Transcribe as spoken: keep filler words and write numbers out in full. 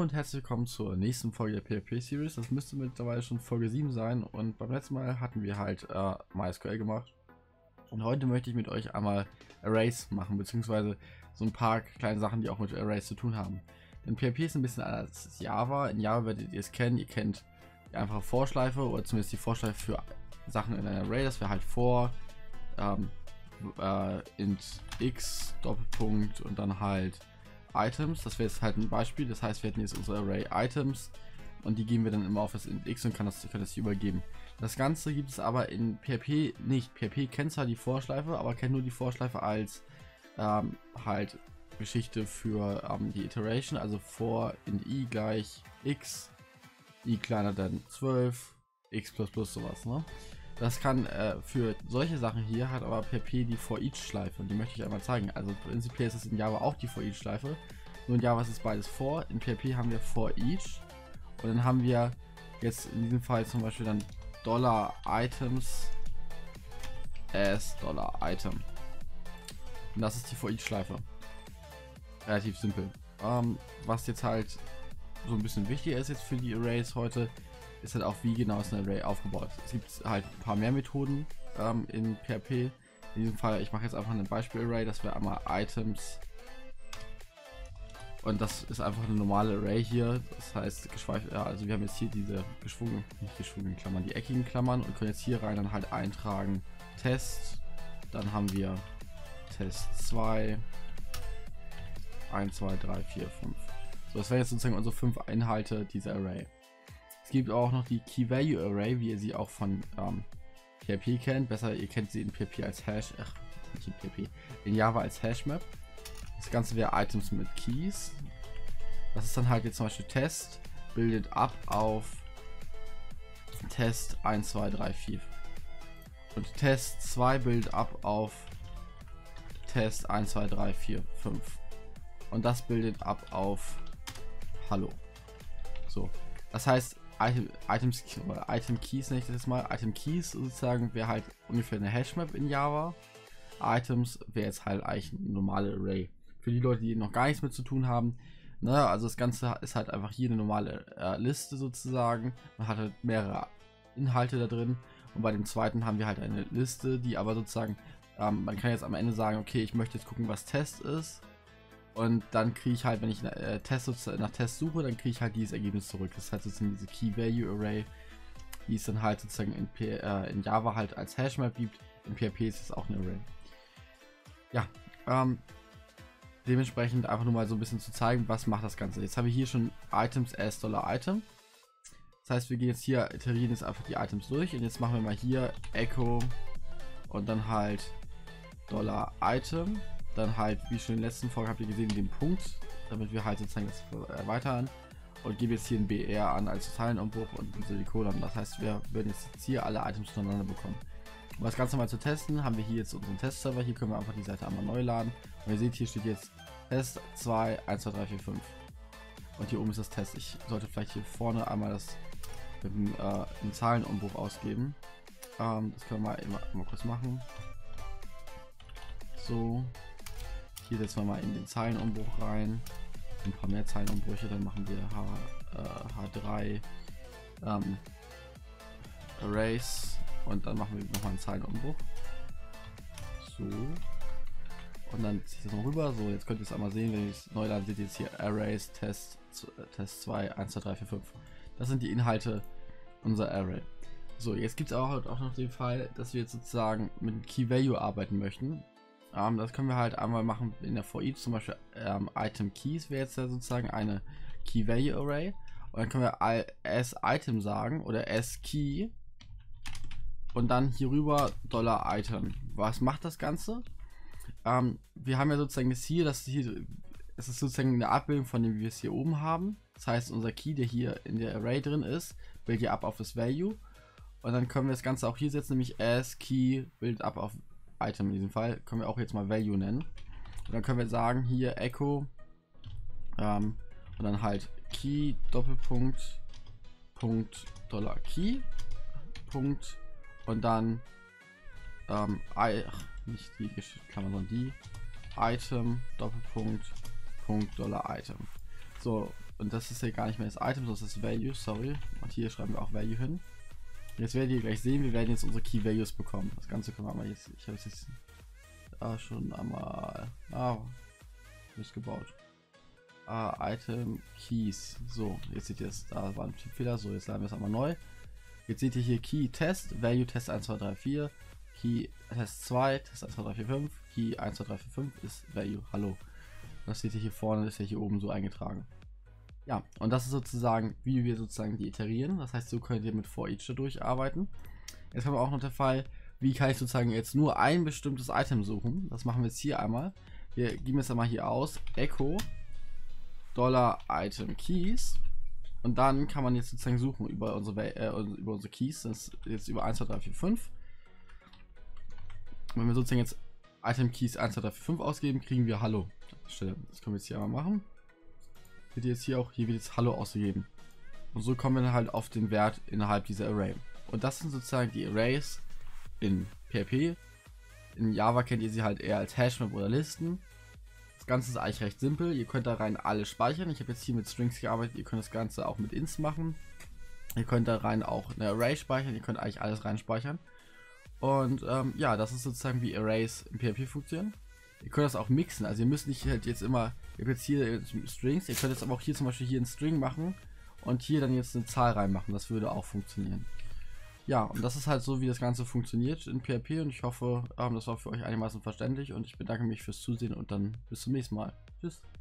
und herzlich willkommen zur nächsten Folge der P H P-Series. Das müsste mittlerweile schon Folge sieben sein und beim letzten Mal hatten wir halt äh, MySQL gemacht. Und heute möchte ich mit euch einmal Arrays machen, beziehungsweise so ein paar kleine Sachen, die auch mit Arrays zu tun haben. Denn P H P ist ein bisschen anders als Java. In Java werdet ihr es kennen, ihr kennt die einfache Vorschleife oder zumindest die Vorschleife für Sachen in einem Array. Das wäre halt vor ähm, äh, int x Doppelpunkt und dann halt Items. Das wäre jetzt halt ein Beispiel. Das heißt, wir hätten jetzt unsere Array Items und die geben wir dann immer auf das int x und kann das, kann das hier übergeben. Das Ganze gibt es aber in P H P nicht. P H P kennt zwar die Vorschleife, aber kennt nur die Vorschleife als ähm, halt Geschichte für ähm, die Iteration, also vor int i gleich x, i kleiner dann zwölf, x plus plus sowas, ne? Das kann äh, für solche Sachen hier hat aber P H P die for each Schleife und die möchte ich einmal zeigen. Also prinzipiell ist es in Java auch die for each Schleife, nur in Java ist es beides for. In P H P haben wir for each und dann haben wir jetzt in diesem Fall zum Beispiel dann Dollar Items as Dollar Item. Und das ist die for each Schleife. Relativ simpel. Ähm, was jetzt halt so ein bisschen wichtiger ist jetzt für die Arrays heute, ist halt auch, wie genau ist ein Array aufgebaut. Es gibt halt ein paar mehr Methoden ähm, in P H P. In diesem Fall, ich mache jetzt einfach ein Beispiel-Array, das wäre einmal Items und das ist einfach eine normale Array hier. Das heißt, geschweifelt, ja, also wir haben jetzt hier diese geschwungenen, nicht geschwungenen Klammern, die eckigen Klammern und können jetzt hier rein dann halt eintragen Test. Dann haben wir Test zwei, eins, zwei, drei, vier, fünf. So, das wären jetzt sozusagen unsere fünf Inhalte dieser Array. Es gibt auch noch die Key Value Array, wie ihr sie auch von ähm, P H P kennt. Besser, ihr kennt sie in P H P als Hash, ach, nicht in P H P, in Java als Hashmap. Das Ganze wäre Items mit Keys. Das ist dann halt jetzt zum Beispiel Test, bildet ab auf Test eins, zwei, drei, vier. Und Test zwei bildet ab auf Test eins, zwei, drei, vier, fünf. Und das bildet ab auf Hallo. So, das heißt, Item, Items, oder Item Keys nenne ich das jetzt mal. Item Keys sozusagen wäre halt ungefähr eine Hashmap in Java. Items wäre jetzt halt eigentlich ein normale Array. Für die Leute, die noch gar nichts mit zu tun haben, ne, also das Ganze ist halt einfach hier eine normale äh, Liste sozusagen. Man hat halt mehrere Inhalte da drin und bei dem zweiten haben wir halt eine Liste, die aber sozusagen, ähm, man kann jetzt am Ende sagen, okay, ich möchte jetzt gucken, was Test ist. Und dann kriege ich halt, wenn ich äh, Test, nach Test suche, dann kriege ich halt dieses Ergebnis zurück. Das heißt sozusagen diese Key Value Array, die es dann halt sozusagen in, P äh, in Java halt als Hashmap gibt. In P H P ist es auch eine Array. Ja, ähm, dementsprechend einfach nur mal so ein bisschen zu zeigen, was macht das Ganze. Jetzt haben wir hier schon Items as Dollar Item. Das heißt, wir gehen jetzt hier, iterieren jetzt einfach die Items durch und jetzt machen wir mal hier Echo und dann halt Dollar Item. Dann halt, wie schon in der letzten Folge habt ihr gesehen, den Punkt, damit wir halt sozusagen das erweitern und geben jetzt hier ein B R an als Zeilenumbruch und ein Semikolon. Das heißt, wir werden jetzt hier alle Items voneinander bekommen. Um das Ganze mal zu testen, haben wir hier jetzt unseren Testserver. Hier können wir einfach die Seite einmal neu laden. Und ihr seht, hier steht jetzt Test zwei, eins, zwei, drei, vier, fünf. Und hier oben ist das Test. Ich sollte vielleicht hier vorne einmal das mit dem äh, Zahlenumbruch ausgeben. Ähm, das können wir mal, immer, mal kurz machen. So. Hier setzen wir mal in den Zeilenumbruch rein. Ein paar mehr Zeilenumbrüche, dann machen wir H, äh, H drei ähm, Arrays und dann machen wir nochmal einen Zeilenumbruch. So. Und dann ziehe ich das noch rüber. So, jetzt könnt ihr es einmal sehen, wenn ich es neu lade, seht ihr jetzt hier Arrays, Test, Test zwei, eins, zwei, drei, vier, fünf. Das sind die Inhalte unserer Array. So, jetzt gibt es auch, auch noch den Fall, dass wir jetzt sozusagen mit Key Value arbeiten möchten. Um, das können wir halt einmal machen in der for each, zum Beispiel ähm, Item Keys wäre jetzt ja sozusagen eine Key Value Array und dann können wir as Item sagen oder as Key und dann hier rüber Dollar Item. Was macht das Ganze? Um, wir haben ja sozusagen das hier, das hier, es ist sozusagen eine Abbildung von dem, wie wir es hier oben haben. Das heißt, unser Key, der hier in der Array drin ist, bildet ja ab auf das Value und dann können wir das Ganze auch hier setzen, nämlich as Key bildet ab auf Item in diesem Fall, können wir auch jetzt mal Value nennen. Und dann können wir sagen, hier Echo ähm, und dann halt Key, Doppelpunkt, Punkt, Dollar Key, Punkt und dann ähm, I, ach, nicht die Klammer, sondern die Item, Doppelpunkt, Punkt, Dollar Item. So, und das ist ja gar nicht mehr das Item, sondern das ist Value, sorry. Und hier schreiben wir auch Value hin. Jetzt werdet ihr gleich sehen, wir werden jetzt unsere Key Values bekommen. Das Ganze können wir mal jetzt, ich habe es jetzt ah, schon einmal, ah, ist gebaut. Ah, Item Keys, so, jetzt seht ihr es, da war ein Tippfehler, so, jetzt laden wir es einmal neu. Jetzt seht ihr hier Key Test, Value Test eins zwei drei vier, Key Test zwei, Test eins zwei drei vier fünf, Key eins zwei drei vier fünf ist Value, hallo. Das seht ihr hier vorne, ist ja hier oben so eingetragen. Ja, und das ist sozusagen, wie wir sozusagen die iterieren. Das heißt, so könnt ihr mit For Each dadurch arbeiten. Jetzt haben wir auch noch der Fall, wie kann ich sozusagen jetzt nur ein bestimmtes Item suchen. Das machen wir jetzt hier einmal. Wir geben jetzt einmal hier aus, Echo Dollar Item Keys. Und dann kann man jetzt sozusagen suchen über unsere, äh, über unsere Keys. Das ist jetzt über eins zwei drei vier fünf. Wenn wir sozusagen jetzt Item Keys eins zwei drei vier fünf ausgeben, kriegen wir Hallo. Das können wir jetzt hier einmal machen. Wird jetzt hier auch, hier wird jetzt Hallo ausgegeben. Und so kommen wir dann halt auf den Wert innerhalb dieser Array. Und das sind sozusagen die Arrays in P H P. In Java kennt ihr sie halt eher als Hashmap oder Listen. Das Ganze ist eigentlich recht simpel. Ihr könnt da rein alles speichern. Ich habe jetzt hier mit Strings gearbeitet. Ihr könnt das Ganze auch mit Ints machen. Ihr könnt da rein auch eine Array speichern. Ihr könnt eigentlich alles rein speichern. Und ähm, ja, das ist sozusagen wie Arrays in P H P funktionieren. Ihr könnt das auch mixen, also ihr müsst nicht halt jetzt immer, ihr habt jetzt hier Strings, ihr könnt jetzt aber auch hier zum Beispiel hier einen String machen und hier dann jetzt eine Zahl reinmachen, das würde auch funktionieren. Ja, und das ist halt so, wie das Ganze funktioniert in P H P und ich hoffe, ähm, das war für euch einigermaßen verständlich und ich bedanke mich fürs Zusehen und dann bis zum nächsten Mal. Tschüss.